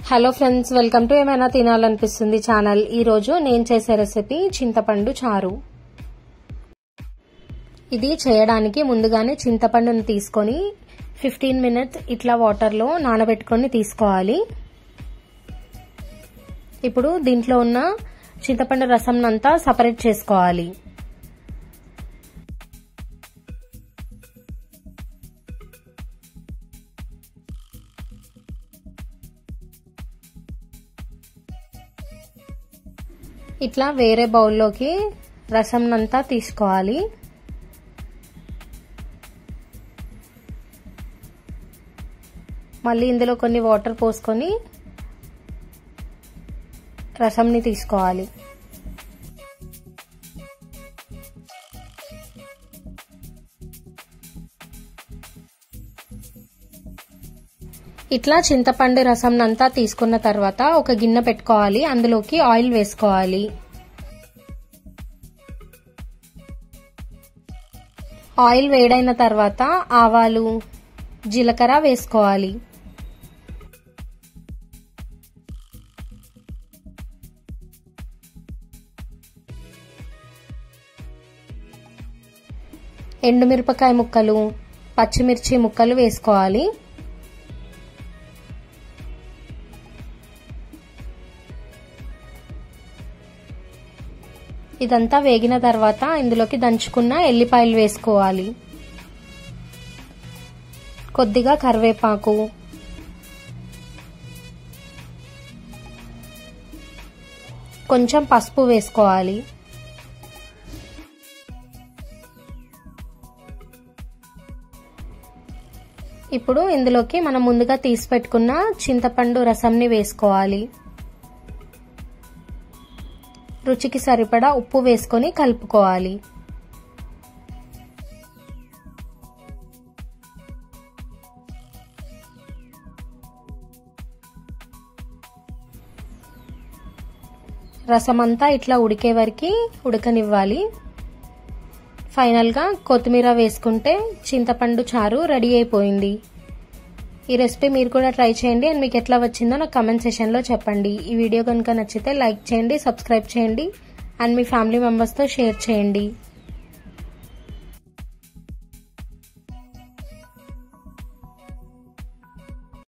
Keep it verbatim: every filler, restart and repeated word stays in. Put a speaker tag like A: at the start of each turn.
A: Hello friends, welcome to ఏమైనా తినాలనిపిస్తుంది channel. ఈ రోజు నేను చేసే రెసిపీ చింతపండు చారు. ఇది చేయడానికి ముందుగానే చింతపండుని తీసుకొని ఫిఫ్టీన్ మినిట్స్ ఇట్లా వాటర్లో నానబెట్టుకొని తీసుకోవాలి. ఇప్పుడు దీంట్లో ఉన్న చింతపండు రసం అంతా సపరేట్ చేసుకోవాలి. ఇట్లా వేరే బౌల్లోకి రసం అంతా తీసుకోవాలి. మళ్ళీ ఇందులో కొన్ని వాటర్ పోసుకొని రసంని తీసుకోవాలి. ఇట్లా చింతపండు రసం అంతా తీసుకున్న తర్వాత ఒక గిన్నె పెట్టుకోవాలి. అందులోకి ఆయిల్ వేసుకోవాలి. ఆయిల్ వేడైన తర్వాత ఆవాలు, జీలకర్ర వేసుకోవాలి. ఎండుమిరపకాయ ముక్కలు, పచ్చిమిర్చి ముక్కలు వేసుకోవాలి. ఇదంతా వేగిన తర్వాత ఇందులోకి దంచుకున్న ఎల్లిపాయలు వేసుకోవాలి. కొద్దిగా కరివేపాకు, కొంచెం పసుపు వేసుకోవాలి. ఇప్పుడు ఇందులోకి మనం ముందుగా తీసి పెట్టుకున్న చింతపండు రసంని వేసుకోవాలి. రుచికి సరిపడా ఉప్పు వేసుకొని కలుపుకోవాలి. రసమంతా ఇట్లా ఉడికే వరకు ఉడకనివ్వాలి. ఫైనల్గా కొత్తిమీర వేసుకుంటే చింతపండు చారు రెడీ అయిపోయింది. ఈ రెసిపీ మీరు కూడా ట్రై చేయండి. అండ్ మీకు ఎట్లా వచ్చిందో నాకు కమెంట్ సెషన్లో చెప్పండి. ఈ వీడియో కనుక నచ్చితే లైక్ చేయండి, సబ్స్క్రైబ్ చేయండి అండ్ మీ ఫ్యామిలీ మెంబర్స్తో షేర్ చేయండి.